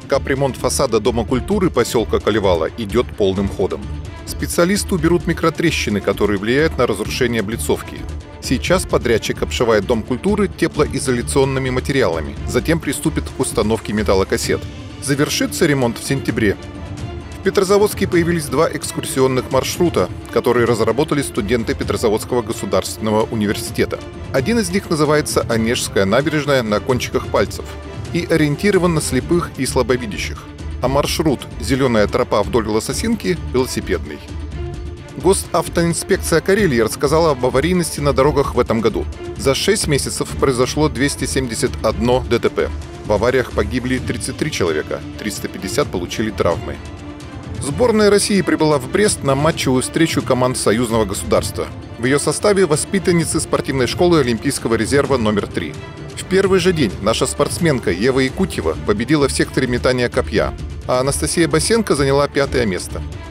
Капремонт фасада Дома культуры поселка Колевала идет полным ходом. Специалисты уберут микротрещины, которые влияют на разрушение облицовки. Сейчас подрядчик обшивает Дом культуры теплоизоляционными материалами, затем приступит к установке металлокассет. Завершится ремонт в сентябре. В Петрозаводске появились 2 экскурсионных маршрута, которые разработали студенты Петрозаводского государственного университета. Один из них называется «Онежская набережная на кончиках пальцев» и ориентирован на слепых и слабовидящих, а маршрут «Зеленая тропа вдоль Лососинки» – велосипедный. Госавтоинспекция Карелии рассказала об аварийности на дорогах в этом году. За 6 месяцев произошло 271 ДТП. В авариях погибли 33 человека, 350 получили травмы. Сборная России прибыла в Брест на матчевую встречу команд союзного государства. В ее составе воспитанницы спортивной школы Олимпийского резерва номер 3. В первый же день наша спортсменка Ева Якутьева победила в секторе метания копья, а Анастасия Басенко заняла 5-е место.